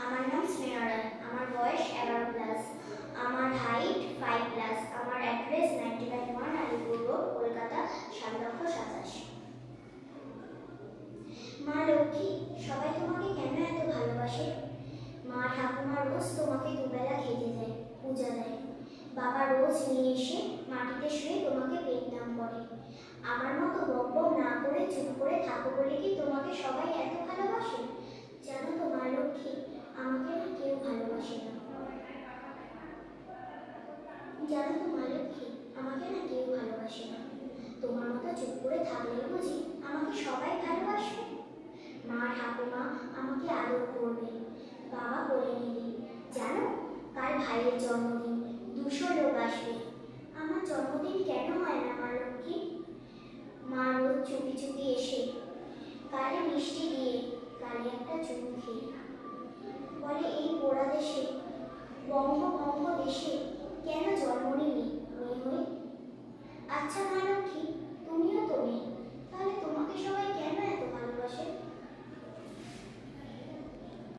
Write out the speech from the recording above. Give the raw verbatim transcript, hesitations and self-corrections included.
আমার নাম স্নেহা রায়, আমার বয়স এগারো প্লাস, আমার হাইট ফাইভ প্লাস, আমার address ninety nine one Alipur road, Kolkata সাত লক্ষ সাতাশ। মা লক্ষ্মী, সবাই তোমাকে কেন এত ভালোবাসে? মা ঠাকুমা রোজ তোমাকে দুবেলা খেতে দেয়, পূজা দেয়। বাবা রোজ নিয়ে এসে মাটিতে শুয়ে তোমাকে পেট নাম করে। আমার মতো বক বক না করে চুপ করে থাকো বলে কি তোমাকে সবাই এত ভালোবাসে? জানো তো মা লক্ষ্মী, আমাকে না কেউ ভালোবাসে না। জানো তো মা লক্ষ্মী, আমাকে না কেউ ভালোবাসে না। তোমার মতো চুপ করে থাকলেই বুঝি আমাকে সবাই ভালোবাসবে? মা ঠাকুমা আমাকে আদর করবে, বাবা বলে নেবে, জানো কাল ভাইয়ের জন্মদিন, দুশো লোক আসবে। আমার জন্মদিন কেন হয় না মা লক্ষ্মী? মা রোজ চুপি চুপি এসে কালে মিষ্টি দিয়ে, কালে একটা চুমু খেয়ে বলে, এই পোড়া দেশে, বঙ্গভঙ্গ দেশে